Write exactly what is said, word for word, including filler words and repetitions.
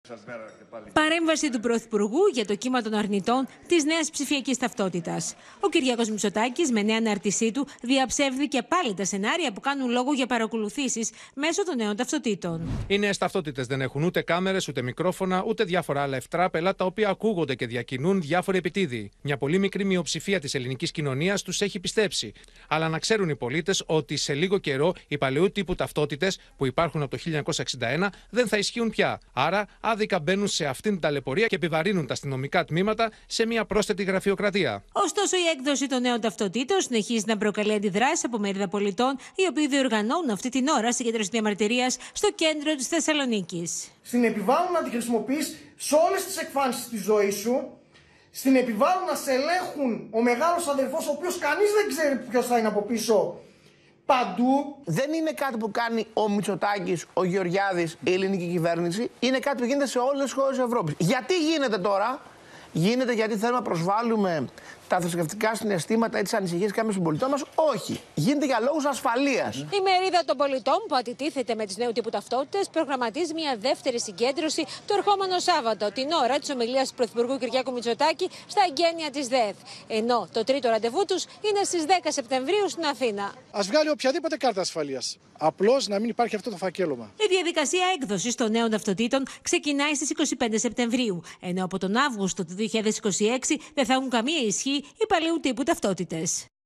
Παρέμβαση του Πρωθυπουργού για το κύμα των αρνητών της νέας ψηφιακής ταυτότητας. Ο Κυριάκος Μητσοτάκης, με νέα ανάρτησή του, διαψεύδει πάλι τα σενάρια που κάνουν λόγο για παρακολουθήσεις μέσω των νέων ταυτοτήτων. Οι νέες ταυτότητες δεν έχουν ούτε κάμερες, ούτε μικρόφωνα, ούτε διάφορα άλλα ευτράπελα τα οποία ακούγονται και διακινούν διάφοροι επιτίδιοι. Μια πολύ μικρή μειοψηφία της ελληνικής κοινωνίας τους έχει πιστέψει. Αλλά να ξέρουν οι πολίτες ότι σε λίγο καιρό οι παλαιού τύπου ταυτότητες που υπάρχουν από το χίλια εννιακόσια εξήντα ένα δεν θα ισχύουν πια. Άρα, άδικα μπαίνουν σε αυτήν την ταλαιπωρία και επιβαρύνουν τα αστυνομικά τμήματα σε μια πρόσθετη γραφειοκρατία. Ωστόσο, η έκδοση των νέων ταυτοτήτων συνεχίζει να προκαλεί αντιδράσεις από μερίδα πολιτών, οι οποίοι διοργανώνουν αυτή την ώρα συγκέντρωση διαμαρτυρίας στο κέντρο της Θεσσαλονίκης. Στην επιβάλλουν να τη χρησιμοποιείς σε όλες τις εκφάνσεις της ζωής σου. Στην επιβάλλουν να σε ελέγχουν ο μεγάλος αδερφός, ο οποίος κανείς δεν ξέρει ποιος θα είναι από πίσω. Παντού. Δεν είναι κάτι που κάνει ο Μητσοτάκης, ο Γεωργιάδης, η ελληνική κυβέρνηση. Είναι κάτι που γίνεται σε όλες τις χώρες της Ευρώπης. Γιατί γίνεται τώρα? Γίνεται γιατί θέλουμε να προσβάλλουμε τα θρησκευτικά συναισθήματα ή τις ανησυχίες κάποιων συμπολιτών μας? Όχι. Γίνεται για λόγους ασφαλείας. Η μερίδα των πολιτών που αντιτίθεται με τις νέου τύπου ταυτότητες προγραμματίζει μια δεύτερη συγκέντρωση το ερχόμενο Σάββατο, την ώρα της ομιλίας του Πρωθυπουργού Κυριάκου Μητσοτάκη στα εγγένεια της ΔΕΘ. Ενώ το τρίτο ραντεβού τους είναι στις δέκα Σεπτεμβρίου στην Αθήνα. Ας βγάλει οποιαδήποτε κάρτα ασφαλείας. Απλώς να μην υπάρχει αυτό το φακέλωμα. Η διαδικασία έκδοσης των νέων ταυτοτήτων ξεκινάει στις είκοσι πέντε Σεπτεμβρίου, ενώ από τον Αύγουστο του δύο χιλιάδες είκοσι έξι δεν θα έχουν καμία ισχύ οι παλαιού τύπου ταυτότητες.